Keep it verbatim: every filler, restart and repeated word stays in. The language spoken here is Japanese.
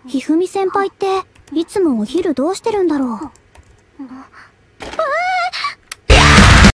ひふみ先輩っていつもお昼どうしてるんだろう。